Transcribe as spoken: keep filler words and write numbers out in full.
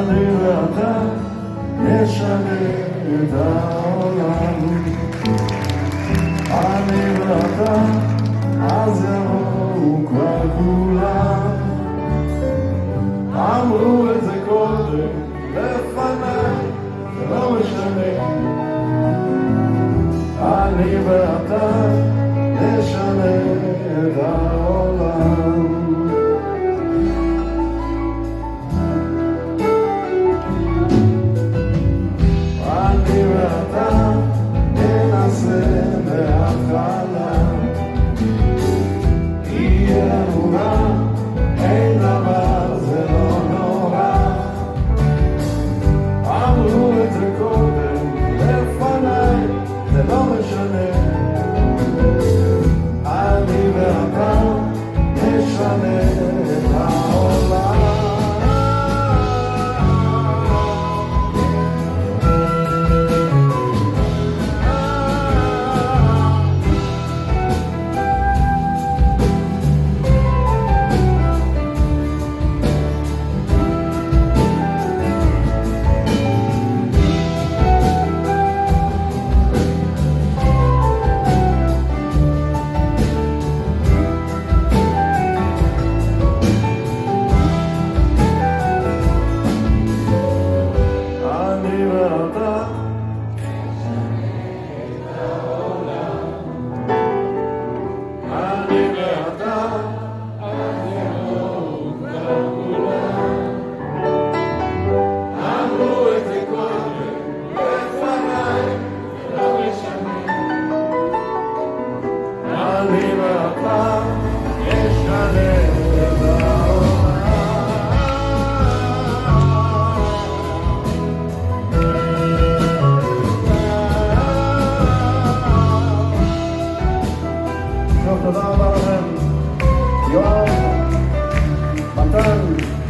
אני ואתה נשנה את העולם. אני ואתה אז יבואו כבר כולם. אמרו את זה קודם לפניי, זה לא משנה. אני ואתה נשנה את העולם. אני ואתה ננסה מההתחלה, יהיה לנו רע, אין דבר, זה לא נורא. אמרו את זה קודם לפניי, זה לא משנה. אני ואתה נשנה את העולם. תודה רבה לכם, יואב, מתן.